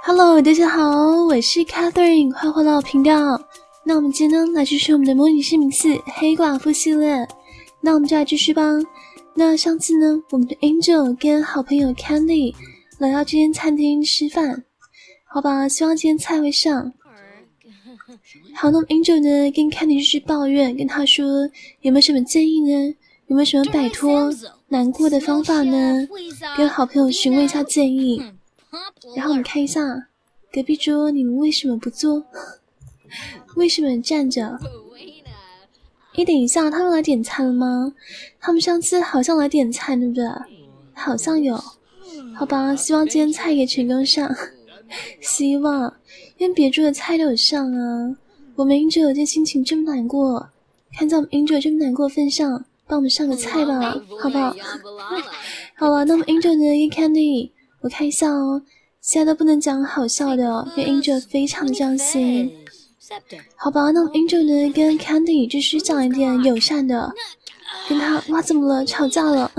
Hello， 大家好，我是 Catherine， 欢迎回到我频道。那我们今天呢，来继续我们的模拟市民4黑寡妇系列。那我们就来继续吧。那上次呢，我们的 Angel 跟好朋友 Candy 来到这间餐厅吃饭，好吧，希望今天菜会上。好，那么 Angel 呢跟 Candy 去抱怨，跟他说有没有什么建议呢？有没有什么摆脱难过的方法呢？跟好朋友询问一下建议。然后我们看一下隔壁桌，你们为什么不坐？为什么站着？等一下，他们来点餐了吗？他们上次好像来点餐，对不对？好像有。好吧，希望今天菜也成功上。希望，因为别桌的菜都有上啊。我们 Angel 这心情这么难过，看在我们 Angel 这么难过的份上，帮我们上个菜吧，好不好？好了，那么 Angel 呢跟 Candy， 我看一下哦，现在都不能讲好笑的哦，因为 Angel 非常的伤心。好吧，那么 Angel 呢跟 Candy 就去讲一点友善的，跟他哇怎么了？吵架了。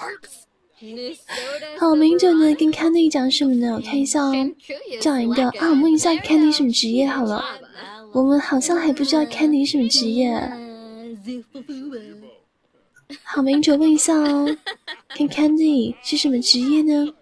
好，我们 Angel 呢跟 Candy 讲什么呢？我看一下哦，讲一个啊，我们问一下 Candy 什么职业好了。我们好像还不知道 Candy 什么职业。好，我们 Angel 问一下哦，看 Candy 是什么职业呢？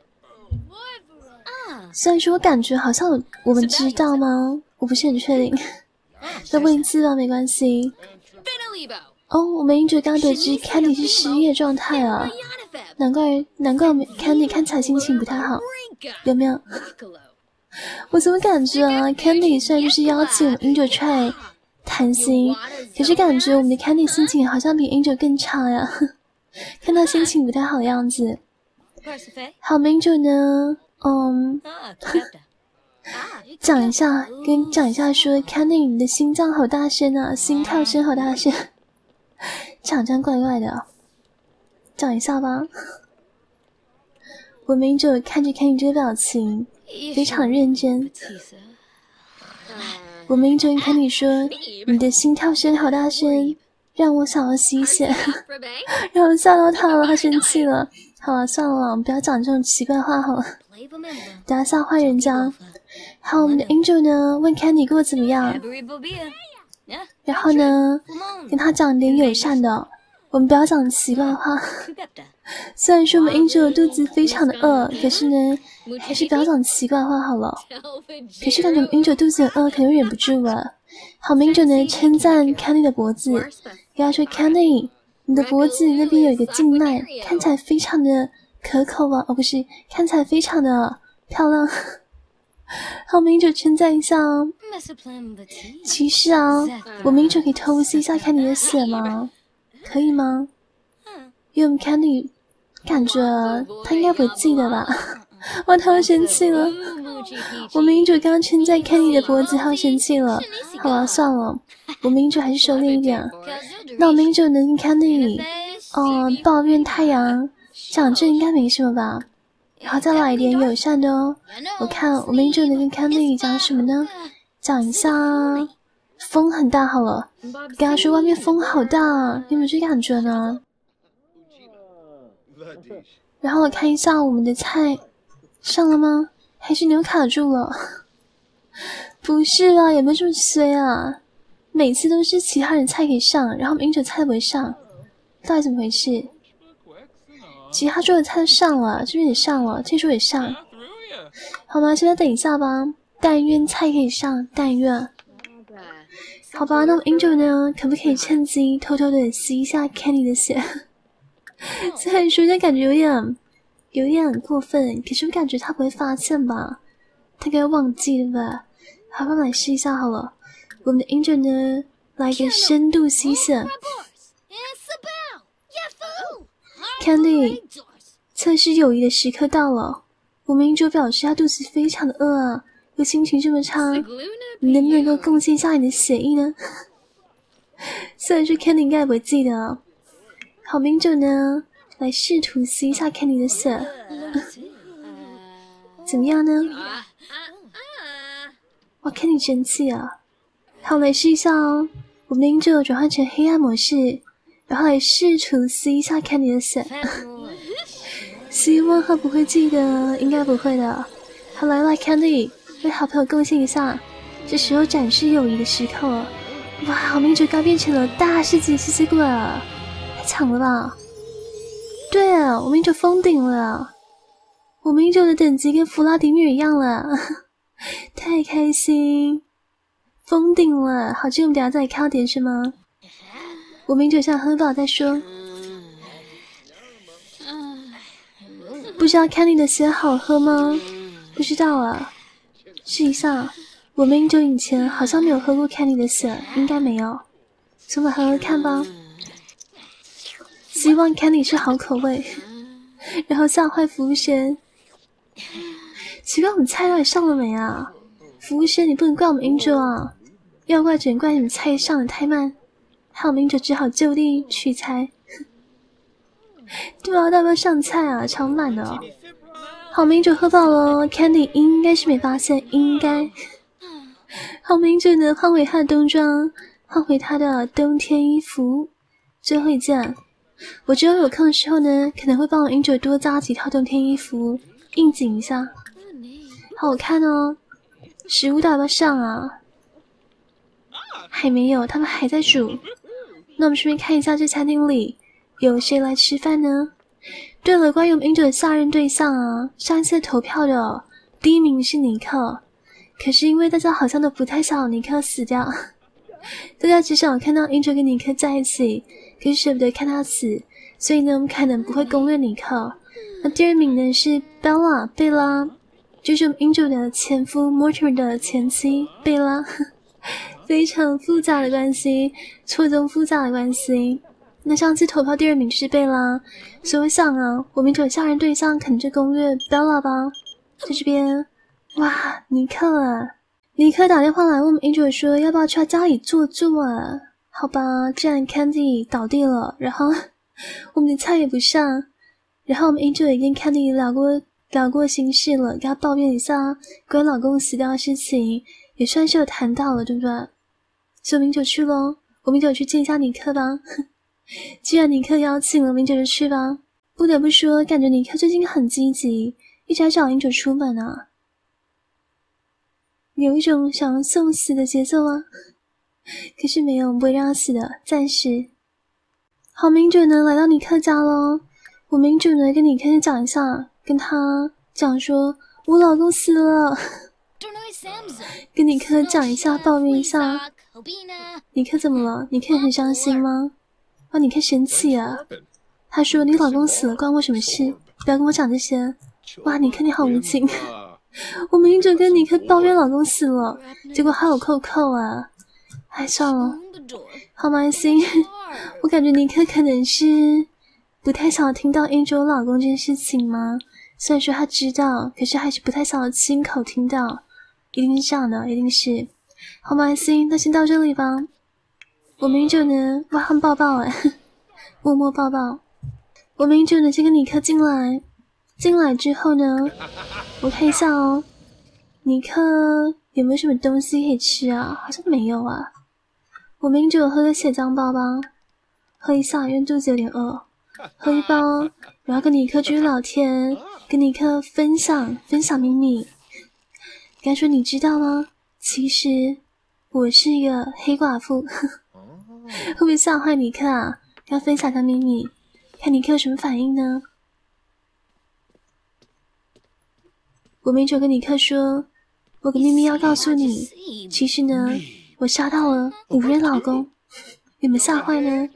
虽然说我感觉好像我们知道吗？我不是很确定。再问一次吧，没关系。哦，我们 Angel 刚得知 Candy 是失业状态啊，难怪我们 Candy 看起来心情不太好，有没有？我怎么感觉啊 ，Candy 虽然就是邀请我们 Angel 出来谈心，可是感觉我们的 Candy 心情好像比 Angel 更差呀，看他心情不太好的样子。好，我们 Angel 呢？讲一下说 Candy 你的心脏好大声啊，心跳声好大声，讲这样怪怪的，讲一下吧。我们 Angel 看着 Candy 这个表情非常认真。我们 Angel 跟 Candy 说你的心跳声好大声，让我想要吸血，让我吓到他了，他生气了。好了，算了，我们不要讲这种奇怪话好了，等下吓坏人家。好，我们的 Angel 呢问 Candy 过怎么样，然后呢跟他讲点友善的，我们不要讲奇怪话。虽然说我们 Angel 肚子非常的饿，可是呢还是不要讲奇怪话好了。可是感觉 Angel 肚子很饿，可能忍不住了。好， Angel 呢称赞 Candy 的脖子，跟他说 Candy 你的脖子那边有一个静脉，看起来非常的可口啊，不是，看起来非常的漂亮。好，我们 Angel 称赞一下哦。其实啊，我们 Angel 可以偷吸一下 Candy 的血吗？可以吗？因为我们 Candy 感觉他应该不会记得吧。哇，他要生气了。我们 Angel 刚刚称赞 Candy 的脖子，他要生气了。好了，算了，我们 Angel 还是收敛一点。那我们 Angel 能跟 Candy 抱怨太阳，讲这应该没什么吧。然后再来一点友善的哦。我看我们 Angel 能跟 Candy 讲什么呢？讲一下风很大好了，跟他说外面风好大，你有没有这感觉呢？然后我看一下我们的菜上了吗？还是牛卡住了？不是啊，有没有这么衰啊？每次都是其他人菜可以上，然后我们 Angel 菜不会上，到底怎么回事？其他桌的菜都上了，这边也上了，这桌也上。好吧，现在等一下吧。但愿菜可以上，但愿。好吧，那么 Angel 呢？可不可以趁机偷偷的吸一下 Candy 的血？虽然说这感觉有点过分，可是我感觉他不会发现吧？他该忘记对吧？好，我们来试一下好了。我们的 Angel 呢，来个深度吸血。Candy 测试友谊的时刻到了。我们 Angel 表示他肚子非常的饿啊，又心情这么差，你能不能够贡献一下你的血液呢？虽然说 Candy 应该也不会记得。好， Angel 呢来试图吸一下 Candy 的血。怎么样呢？哇， Candy 生气啊。好，来试一下哦。我们 Angel 转换成黑暗模式，然后来试图吸一下 Candy 的血。希望他不会记得，应该不会的。好，来 Candy 为好朋友贡献一下，这时候展示友谊的时刻了。哇，我们一刚变成了大师级吸血鬼，太强了吧！对啊，我们一封顶了，我们一的等级跟弗拉迪米尔一样了，太开心，封顶了。好，这个我们等下再来看到点什么。我们一想喝饱再说。不知道 Candy 的血好喝吗？不知道啊，试一下。我们英九以前好像没有喝过 Candy 的血，应该没有。所以我们喝喝看吧。希望 Candy 是好口味。然后吓坏服务生。奇怪，我们菜到底上了没啊？服务生，你不能怪我们英九啊，要怪只能怪你们菜上的太慢，害我们英九只好就地取材。对啊，要不要上菜啊？超满的哦。好，我们英九喝饱了 ，Candy 应该是没发现，应该。好，我们英九呢换回他的冬装，换回他的冬天衣服。最后一件，我之后有空的时候呢，可能会帮我英九多加几套冬天衣服，应景一下。好，我看哦，食物到底要不要上啊？还没有，他们还在煮。那我们顺便看一下这餐厅里有谁来吃饭呢？对了，关于我们英九的下任对象啊，上一次投票的第一名是尼克，可是因为大家好像都不太想尼克死掉，大家只想看到英九跟尼克在一起，可是舍不得看他死，所以呢，我们可能不会攻略尼克。那第二名呢是贝拉，就是我们英九的前夫 Mortimer 的前妻贝拉，非常复杂的关系，错综复杂的关系。那上次投票第二名是贝拉，所以我想啊，我们英九的下任对象可能就攻略 Bella 吧。在这边，哇，尼克啊！尼克打电话来问我们 Angel 说要不要去他家里坐坐啊？好吧，既然 Candy 倒地了，然后我们的菜也不上，然后我们 Angel 也跟 Candy 聊过心事了，跟他抱怨一下关于老公死掉的事情，也算是有谈到了，对不对？所以我们 Angel 去咯，我们 Angel 去见一下尼克吧。既然尼克邀请了，我们 Angel 就去吧。不得不说，感觉尼克最近很积极，一直在找 Angel 出门啊。有一种想要送死的节奏啊，可是没有，不会让他死的，暂时。好，民主呢来到尼克家咯，我民主呢跟尼克讲一下，跟他讲说我老公死了，跟尼克讲一下，抱怨一下。尼克怎么了？尼克很伤心吗？哇，尼克生气啊！他说你老公死了关我什么事？不要跟我讲这些。哇，尼克你好无情。我们英九跟尼克抱怨老公死了，结果还有扣啊！哎，算了，好吗？心，我感觉尼克可能是不太想听到 Angel 老公这件事情吗？虽然说他知道，可是还是不太想亲口听到，一定是这样的，一定是。好吗？心，那先到这里吧。我们英九呢，哇，很抱抱哎，默默抱抱。我们英九呢，先跟尼克进来。进来之后呢，我看一下哦，尼克有没有什么东西可以吃啊？好像没有啊。我们英九喝个血浆包吧，喝一下，因为肚子有点饿。喝一包，然后跟尼克继续聊天，跟尼克分享秘密。该说你知道吗？其实我是一个黑寡妇。会不会吓坏尼克啊？要分享他秘密，看尼克有什么反应呢？我们就跟尼克说，我个秘密要告诉你，其实呢，我杀到了5任老公，有没有吓坏呢？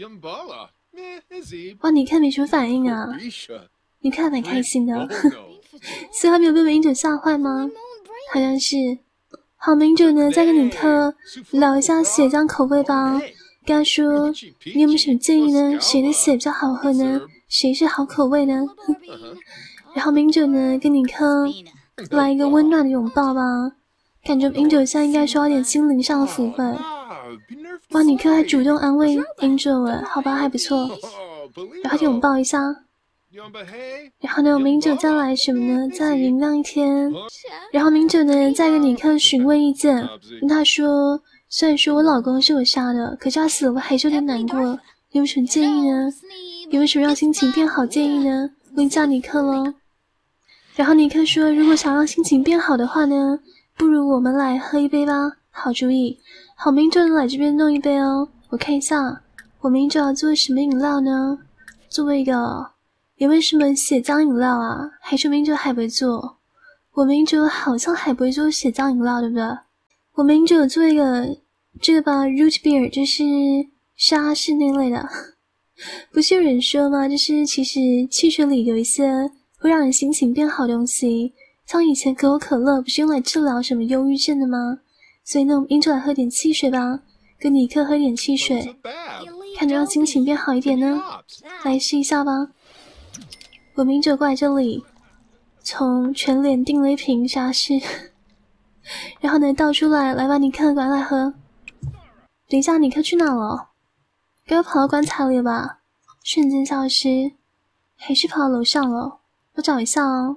哇，尼克没什么反应啊，尼克还蛮开心的，所以他没有被民主吓坏吗？好像是。好，民主呢，再跟尼克聊一下血浆口味吧，跟他说你有没有什么建议呢？谁的血比较好喝呢？谁是好口味呢？然后民主呢跟尼克来一个温暖的拥抱吧，感觉民主现在应该需要点心灵上的抚慰。哇，尼克还主动安慰 Angel 哎，好吧，还不错。然后拥抱一下。然后呢，民主再来什么呢？再来原谅一天。然后民主呢再跟尼克询问意见，跟他说，虽然说我老公是我杀的，可是他死了我还是有点难过，有没有什么建议呢？有没有什么让心情变好建议呢？问一下尼克咯。 然后尼克说，如果想让心情变好的话呢，不如我们来喝一杯吧。好主意，好，明就来这边弄一杯哦。我看一下，我明就要做什么饮料呢？做一个有没有什么血浆饮料啊？还是明就还不会做？我明就好像还不会做血浆饮料，对不对？我明就做一个这个吧 ，root beer 就是沙士那类的。不是有人说吗？就是其实汽水里有一些会让人心情变好的东西，像以前可口可乐不是用来治疗什么忧郁症的吗？所以呢，我们英就来喝点汽水吧，跟尼克喝点汽水，看着让心情变好一点呢。来试一下吧。我们英就过来这里，从全联订了一瓶沙士，然后呢倒出来，来吧，尼克，过来喝。等一下，尼克去哪了？该跑到棺材里了吧？瞬间消失，还是跑到楼上了？我找一下哦。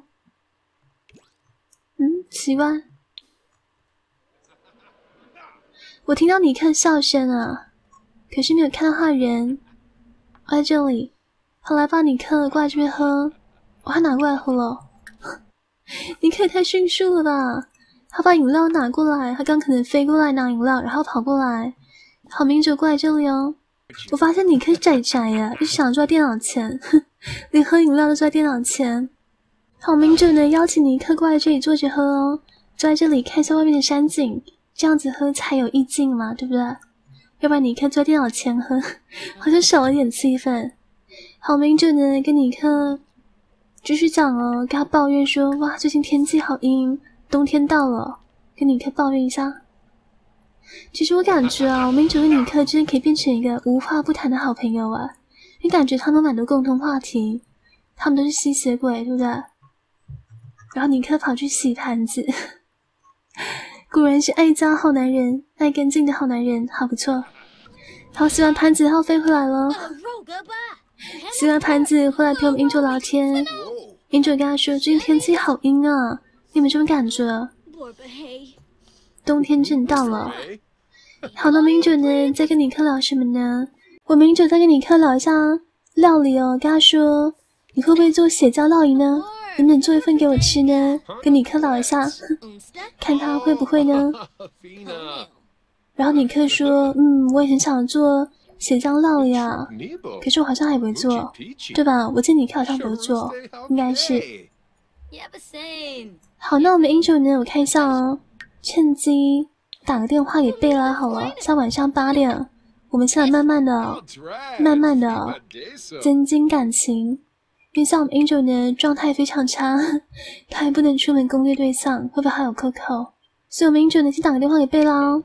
奇怪，我听到尼克笑声啊，可是没有看到他的人。我在这里，好来吧，尼克，过来这边喝。我还拿过来喝了。尼克也太迅速了吧！他把饮料拿过来，他刚可能飞过来拿饮料，然后跑过来。好，明哲过来这里哦。我发现尼克宅宅呀，一直想坐在电脑前，连喝饮料都坐在电脑前。好，明哲呢邀请尼克过来这里坐着喝哦，坐在这里看一下外面的山景，这样子喝才有意境嘛，对不对？要不然尼克坐在电脑前喝，好像少了点气氛。好，明哲呢跟尼克继续讲哦，跟他抱怨说，哇，最近天气好阴，冬天到了，跟尼克抱怨一下。其实我感觉啊，我明哲跟尼克真的可以变成一个无话不谈的好朋友啊，因为感觉他们蛮多共同话题，他们都是吸血鬼，对不对？然后尼克跑去洗盘子，果然是爱家好男人，爱干净的好男人，好不错。好，洗完盘子后飞回来了，洗完盘子回来陪我们英哲聊天。英哲跟他说，最近天气好阴啊，你们什么感觉？冬天正到了。好的，明哲呢在跟尼克聊什么呢？我明哲在跟尼克聊一下料理哦，跟他说你会不会做血椒料理呢？能不能做一份给我吃呢？跟尼克聊一下，看他会不会呢？然后尼克说，我也很想做血浆料理啊，可是我好像还不会做，对吧？我记得尼克好像不会做，应该是。好，那我们 Angel 呢？我看一下哦，趁机打个电话给贝拉好了，像晚上8点，我们现在慢慢的增进感情。因为像我们 Angel 呢状态非常差，他还不能出门攻略对象，会不会还有 Coco？ 所以我们 Angel 呢先打个电话给贝拉哦，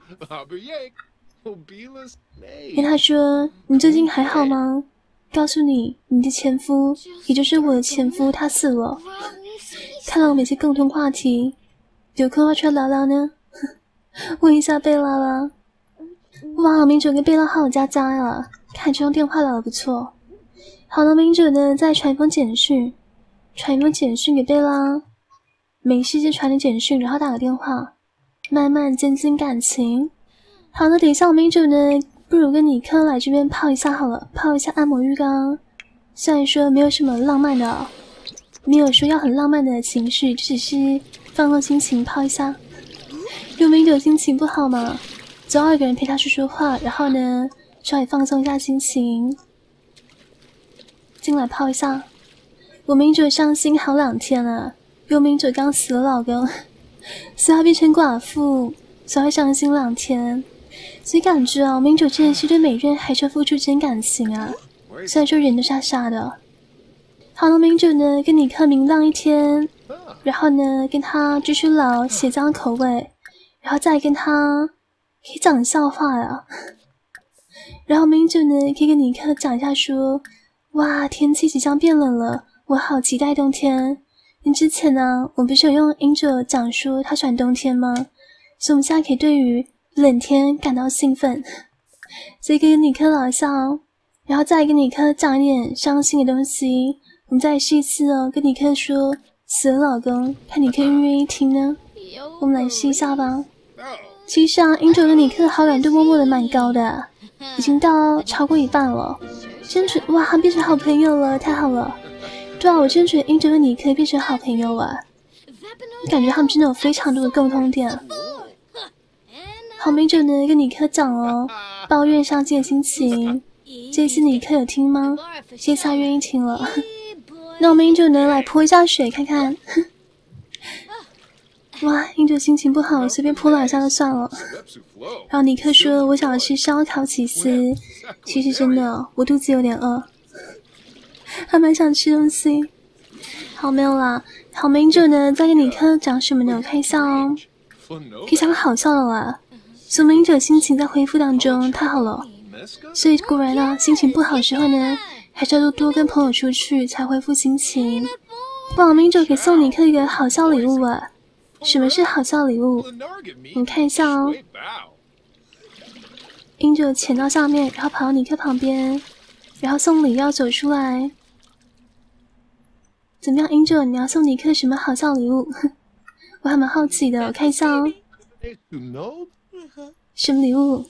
跟他说你最近还好吗？告诉你，你的前夫，也就是我的前夫，他死了。看来我们有些共同话题，有空要出来聊聊呢。问一下贝拉啦。哇，明哲跟贝拉好有加呀，看这通电话聊得不错。好了，明哲呢再传一封简讯给贝拉，没事就传点简讯，然后打个电话，慢慢增进感情。好的，等一下我明哲呢，不如跟尼克来这边泡一下好了，泡一下按摩浴缸。虽然说没有什么浪漫的，没有说要很浪漫的情绪，只是放松心情泡一下。如果明哲心情不好嘛，总要有个人陪他说说话，然后呢稍微放松一下心情。进来泡一下。我明哲伤心好2天了，因为明哲刚死了老公，所以他变成寡妇，所以会伤心2天。所以感觉啊，明哲真的是对每个人还是付出真感情啊，虽然说人都傻傻的。好了，明哲呢跟尼克明浪一天，然后呢跟他继续聊血浆口味，然后再跟他可以讲笑话呀。然后明哲呢可以跟尼克讲一下说，哇，天气即将变冷了，我好期待冬天。因之前呢，我不是有用 Angel 讲说他喜欢冬天吗？所以我们现在可以对于冷天感到兴奋，所以可以跟尼克聊一下哦，然后再跟尼克讲一点伤心的东西。我们再试一次哦，跟尼克说死了老公，看尼克愿不愿意听呢？我们来试一下吧。其实啊 Angel 跟尼克的好感度默默的蛮高的，已经到超过1半了，真是哇，变成好朋友了，太好了。 对啊，我真觉得英哲和你可以变成好朋友啊！我感觉他们真的有非常多的共同点。好，明哲呢跟尼克讲哦，抱怨上进的心情。这次尼克有听吗？这次他愿意听了。那我们英哲呢来泼一下水看看。哇，英哲心情不好，随便泼2下就算了。然后尼克说：“我想要吃烧烤起司。”其实真的，我肚子有点饿，还蛮想吃东西。好，没有啦。好，英哲呢在跟尼克讲什么呢？我看一下哦，可以讲好笑的啦。所以英哲心情在恢复当中，太好了。所以果然啊，心情不好的时候呢，还是要多跟朋友出去才恢复心情。哇，英哲给送尼克一个好笑礼物啊！什么是好笑礼物？你看一下哦。英哲潜到下面，然后跑到尼克旁边，然后送礼要走出来。怎么样，英哲？你要送尼克什么好笑礼物？我还蛮好奇的，我看一下哦。什么礼物？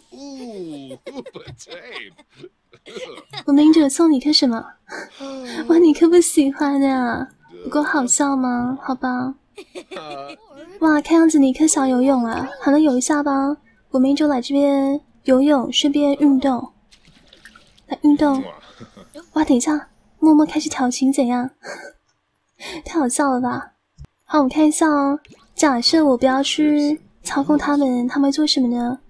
我们英哲送尼克什么？哇，尼克不喜欢啊，不够好笑吗？好吧。哇，看样子尼克想游泳啊，好，那游一下吧。我们英哲来这边游泳，顺便运动。来运动。哇，等一下，默默开始调情怎样？太好笑了吧。好，我们看一下哦。假设我不要去操控他们，他们会做什么呢？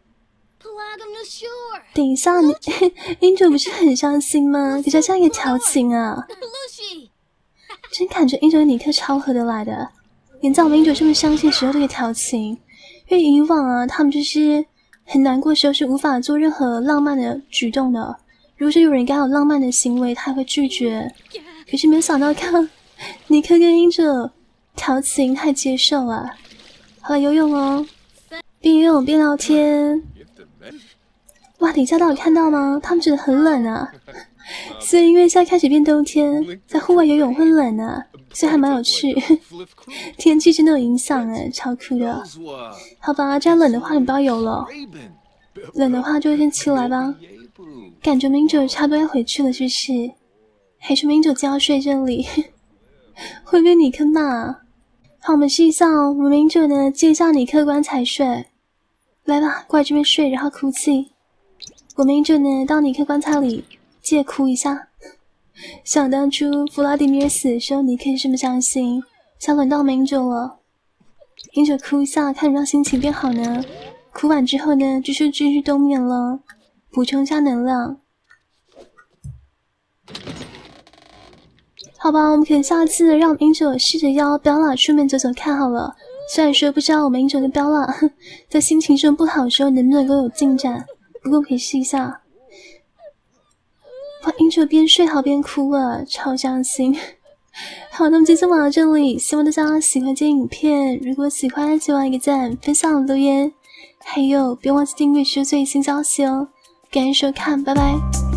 等一下，你英哲不是很伤心吗？可是像一个调情啊。真感觉英哲和尼克超合得来的。连在我们英哲这么伤心的时候都可以调情，因为以往啊，他们就是很难过的时候是无法做任何浪漫的举动的。如果说有人该有浪漫的行为，他会拒绝。可是没有想到，看尼克跟英哲调情，他还接受啊。好了，游泳哦，边游泳边聊天。哇，等一下，大家有看到吗？他们觉得很冷啊。所以因为现在开始变冬天，在户外游泳会冷啊。所以还蛮有趣，天气真的有影响哎，超酷的。好吧，这样冷的话你不要游了，冷的话就先起来吧。感觉明哲差不多要回去了，是不是？还是明哲就要睡这里？会被尼克骂。好，我们试一下哦。我们明哲呢借一下尼克棺材睡，来吧，过来这边睡，然后哭泣。我明哲呢到尼克棺材里借哭一下。想当初弗拉迪米尔死的时候，尼克这么伤心，想轮到明哲了。英哲哭一下，看让心情变好呢。哭完之后呢，就是继续冬眠了，补充一下能量。好吧，我们可以下次让英哲试着邀彪拉出门走走看好了。虽然说不知道我们英哲跟彪拉在心情上不好的时候能不能够有进展，不过可以试一下。哇，英哲边睡好边哭啊，超伤心。好，那么今天就到这里，希望大家喜欢这影片。如果喜欢，就按一个赞、分享、留言，还有别忘记订阅收最新消息哦。感谢收看，拜拜。